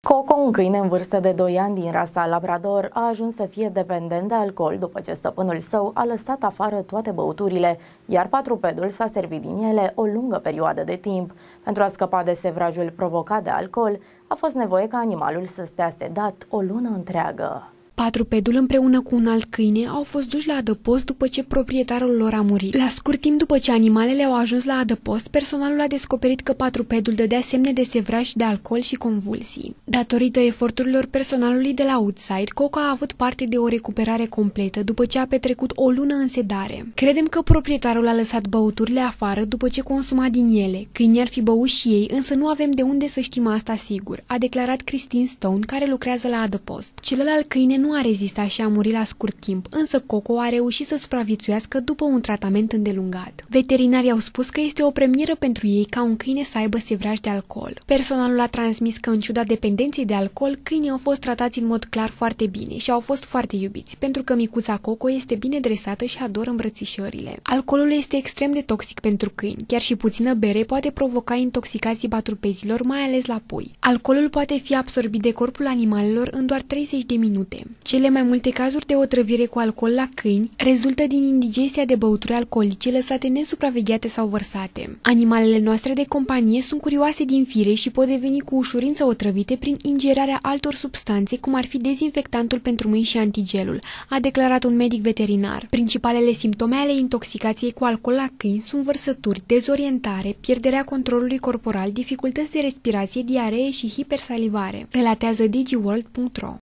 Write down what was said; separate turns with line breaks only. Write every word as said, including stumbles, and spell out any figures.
Coco, un câine în vârstă de doi ani din rasa Labrador, a ajuns să fie dependent de alcool după ce stăpânul său a lăsat afară toate băuturile, iar patrupedul s-a servit din ele o lungă perioadă de timp. Pentru a scăpa de sevrajul provocat de alcool, a fost nevoie ca animalul să stea sedat o lună întreagă.
Patrupedul împreună cu un alt câine au fost duși la adăpost după ce proprietarul lor a murit. La scurt timp după ce animalele au ajuns la adăpost, personalul a descoperit că patrupedul dădea semne de sevraj de alcool și convulsii. Datorită eforturilor personalului de la Woodside, Coco a avut parte de o recuperare completă după ce a petrecut o lună în sedare. Credem că proprietarul a lăsat băuturile afară după ce consuma din ele. Câinii ar fi băut și ei, însă nu avem de unde să știm asta sigur, a declarat Christine Stone, care lucrează la adăpost. Celălalt câine nu a rezistat și a murit la scurt timp, însă Coco a reușit să supraviețuiască după un tratament îndelungat. Veterinarii au spus că este o premieră pentru ei ca un câine să aibă sevraj de alcool. Personalul a transmis că, în ciuda dependenței de alcool, câinii au fost tratați în mod clar foarte bine și au fost foarte iubiți, pentru că micuța Coco este bine dresată și adoră îmbrățișările. Alcoolul este extrem de toxic pentru câini, chiar și puțină bere poate provoca intoxicații patrupezilor, mai ales la pui. Alcoolul poate fi absorbit de corpul animalelor în doar treizeci de minute. Cele mai multe cazuri de otrăvire cu alcool la câini rezultă din indigestia de băuturi alcoolice lăsate nesupravegheate sau vărsate. Animalele noastre de companie sunt curioase din fire și pot deveni cu ușurință otrăvite prin ingerarea altor substanțe, cum ar fi dezinfectantul pentru mâini și antigelul, a declarat un medic veterinar. Principalele simptome ale intoxicației cu alcool la câini sunt vărsături, dezorientare, pierderea controlului corporal, dificultăți de respirație, diaree și hipersalivare, relatează digiworld punct ro.